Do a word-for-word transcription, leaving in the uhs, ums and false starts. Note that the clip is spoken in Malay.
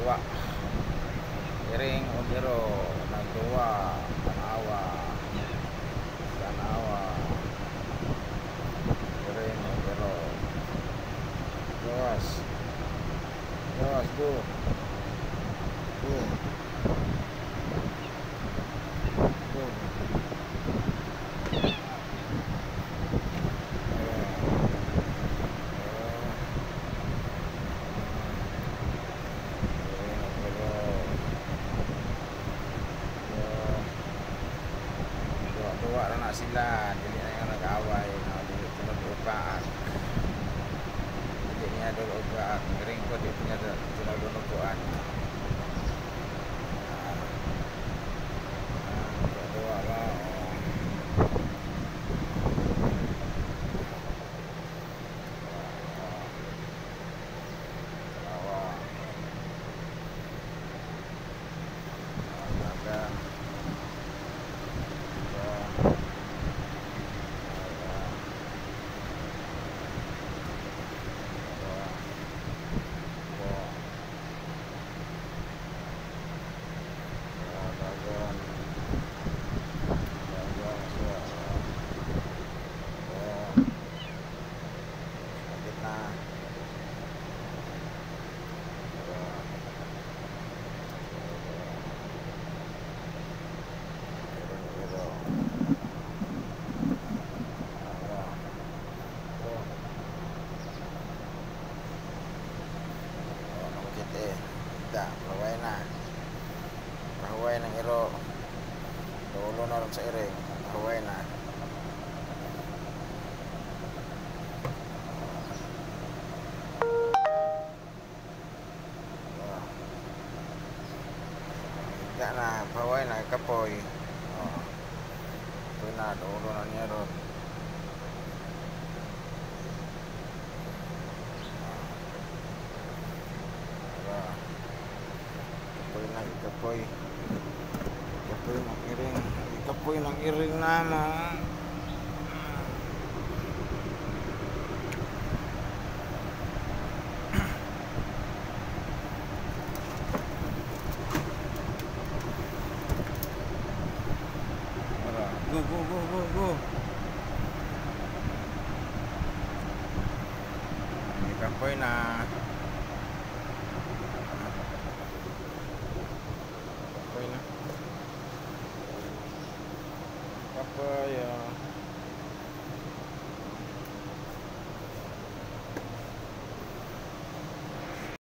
dua iring undiro nagduwa tanawa tanawa iring undiro gawas gawas go go go dua anak sila jadi yang nag-away na dili tunod upaak jadi niya do upaak ngering ko di niya tunod unupuan dua ba Pahaway na pahaway ng iro dulo na rin sa iring pahaway na higa na pahaway na kapoy kapoy na dulo na niya ron kapoy kapoy ng iring kapoy ng iring naman go go go go go kapoy na apa ya